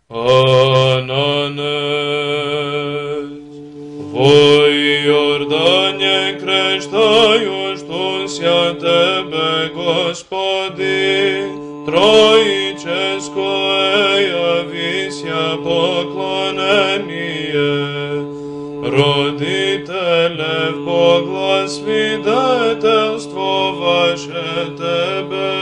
Ананес, вой Иордане крещаю, штуся Тебе, Господи, Троическое явися поклонение, родителев Бога свидетельство ваше Тебе,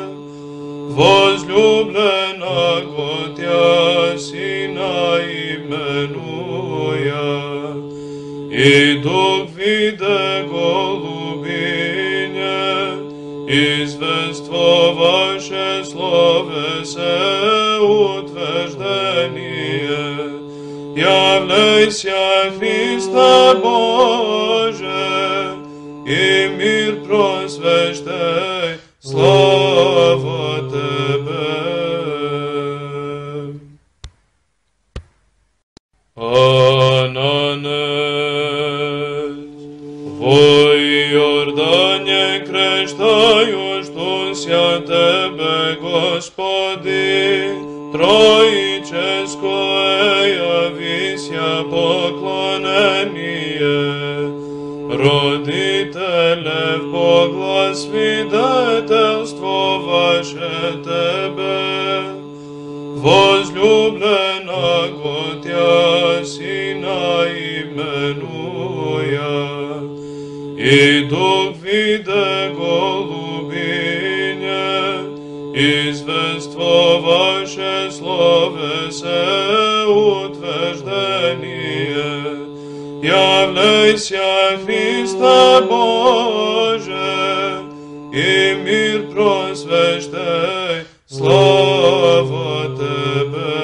возлюбленого Тя Сина именуя, и дух виде голубине, извество ваше словесе утверждение, являйся, Христе Боже, и мир просвещай, слава Тебе. Ананес, вой Иордане крещаю, штуся Тебе, Господи, Троическое явися поклонение, родителев Бога свидетельство ваше Тебе, возлюбленого Тя Сина именуя, и дух виде голубине, извество ваше словесе утверждение, являйся, Христе Боже, и мир просвещай, слава Тебе.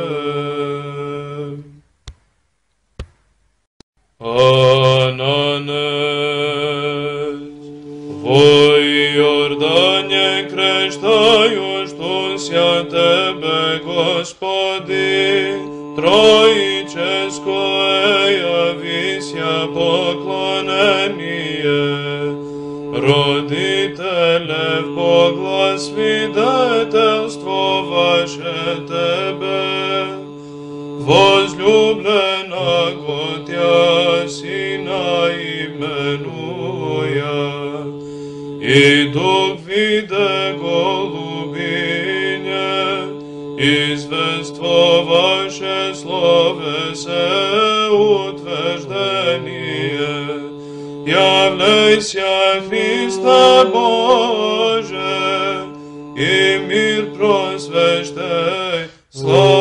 Ананес, вой Иордане крещаю, штуся Тебе, Господи, Троическое явися поклонение, родителев Бога свидетельство ваше Тебе, возлюбленого Тя Сина именуя, и дух виде голубине, извество ваше словесе утверждение, являйся, Христе Боже, и мир просвещай, слава